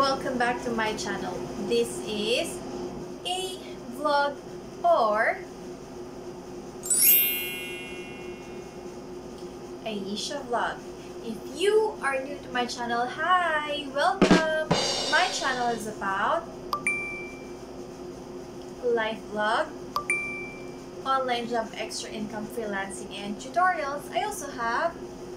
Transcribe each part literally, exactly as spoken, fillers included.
welcome back to my channel. This is a vlog or Aisha vlog. If you are new to my channel, hi, welcome. My channel is about life vlog, online job, extra income, freelancing, and tutorials. I also have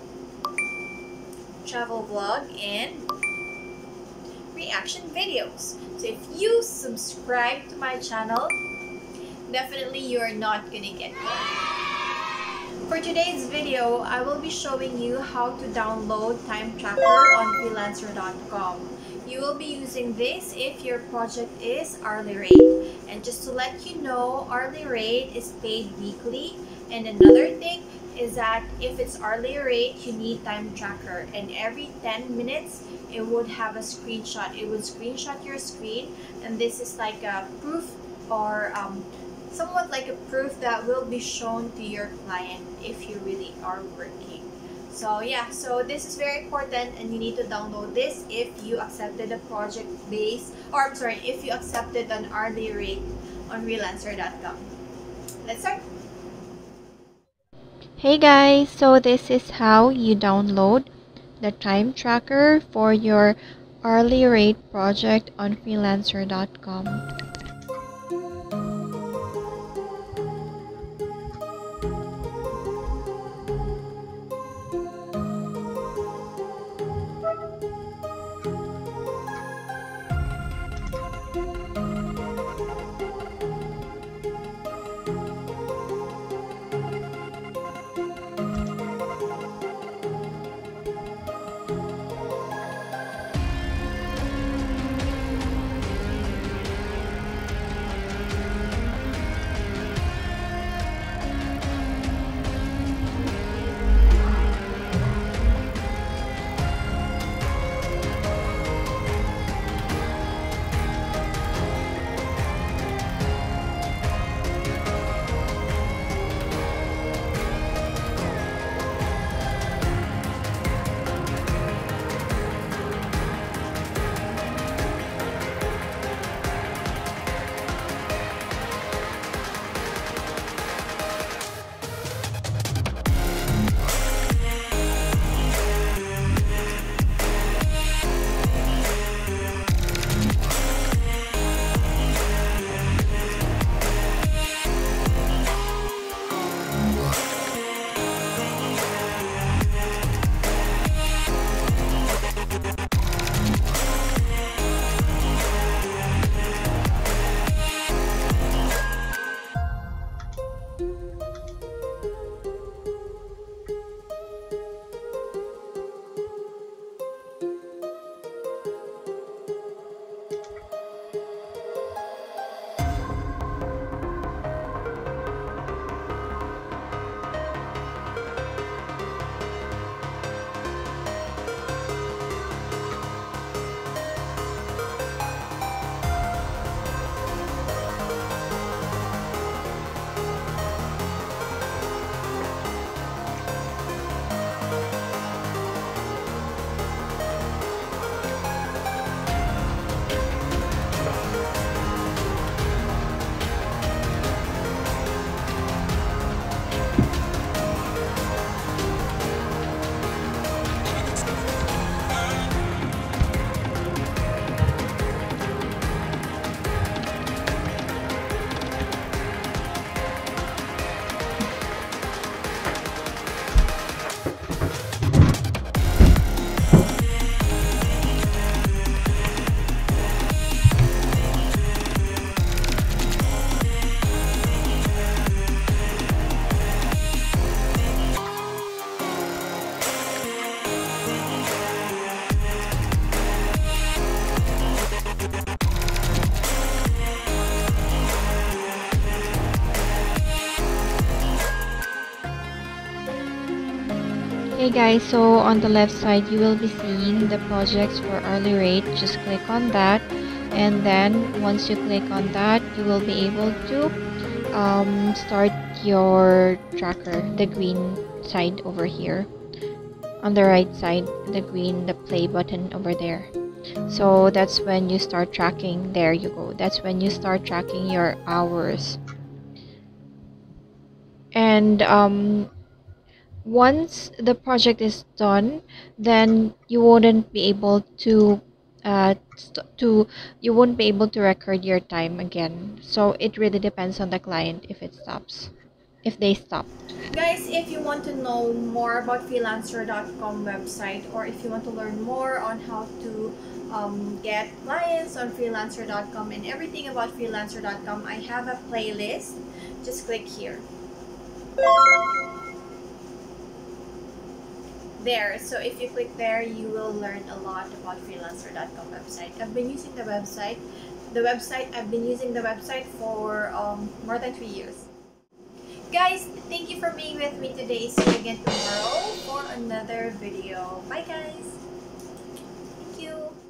travel vlog and reaction videos. So if you subscribe to my channel, definitely you are not gonna get bored. For today's video, I will be showing you how to download time tracker on freelancer dot com. You will be using this if your project is hourly rate. And just to let you know, hourly rate is paid weekly. And another thing is that if it's hourly rate, you need time tracker, and every ten minutes it would have a screenshot. It would screenshot your screen, and this is like a proof, or um, somewhat like a proof that will be shown to your client if you really are working. So yeah, so this is very important, and you need to download this if you accepted a project base, or I'm sorry, if you accepted an hourly rate on freelancer dot com. Let's start. Hey guys, so this is how you download the time tracker for your hourly rate project on freelancer dot com. Hey guys, so on the left side you will be seeing the projects for hourly rate. Just click on that, and then once you click on that, you will be able to um, start your tracker, the green side over here. On the right side, the green, the play button over there. So that's when you start tracking. There you go. That's when you start tracking your hours. And um, once the project is done, then you wouldn't be able to uh, to you won't be able to record your time again. So it really depends on the client if it stops, if they stop. Guys, if you want to know more about freelancer dot com website, or if you want to learn more on how to um, get clients on freelancer dot com and everything about freelancer dot com, I have a playlist. Just click here. There, so if you click there, you will learn a lot about freelancer dot com website. I've been using the website. The website, I've been using the website for um, more than three years. Guys, thank you for being with me today. See you again tomorrow for another video. Bye guys. Thank you.